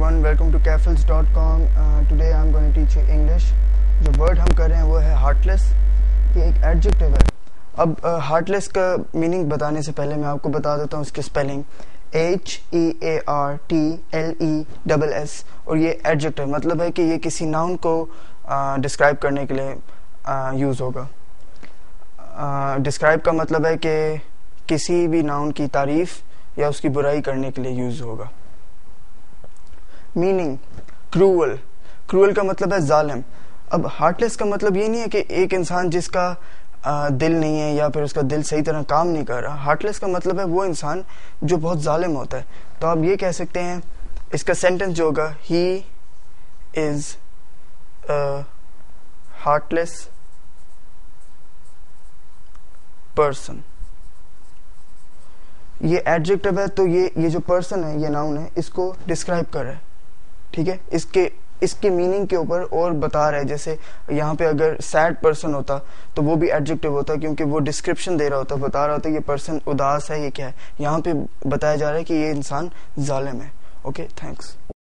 everyone, welcome to kafils.com. Today I'm going to teach you English. जो word हम कर रहे हैं वो है heartless. ये एक एडजेक्टिव है. अब heartless का मीनिंग बताने से पहले मैं आपको बता देता हूँ इसकी स्पेलिंग HEARTLESS और ये एडजेक्टिव मतलब है कि ये किसी नाउन को डिस्क्राइब करने के लिए यूज़ होगा. डिस्क्राइब का मतलब है कि किसी भी नाउन की तारीफ या उसकी बुराई करने के लिए यूज होगा. Meaning cruel. क्रूअल का मतलब है जालिम. अब हार्टलेस का मतलब ये नहीं है कि एक इंसान जिसका दिल नहीं है या फिर उसका दिल सही तरह काम नहीं कर रहा. हार्टलेस का मतलब है वो इंसान जो बहुत जालिम होता है. तो आप ये कह सकते हैं, इसका सेंटेंस जो होगा, ही इज हार्टलेस पर्सन. ये एडजेक्टिव है तो ये जो पर्सन है, ये नाउन है, इसको डिस्क्राइब कर रहा है. ठीक है, इसके मीनिंग के ऊपर और बता रहा है. जैसे यहाँ पे अगर सैड पर्सन होता तो वो भी एडजेक्टिव होता क्योंकि वो डिस्क्रिप्शन दे रहा होता, बता रहा होता ये पर्सन उदास है, ये क्या है. यहाँ पे बताया जा रहा है कि ये इंसान जालिम है. Okay, thanks.